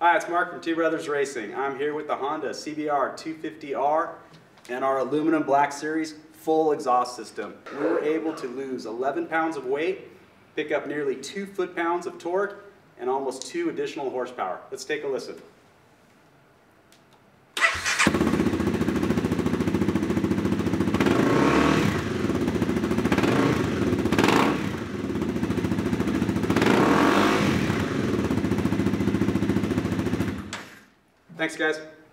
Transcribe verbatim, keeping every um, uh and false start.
Hi, it's Mark from Two Brothers Racing. I'm here with the Honda C B R two fifty R and our aluminum Black Series full exhaust system. We were able to lose eleven pounds of weight, pick up nearly two foot-pounds of torque, and almost two additional horsepower. Let's take a listen. Thanks, guys.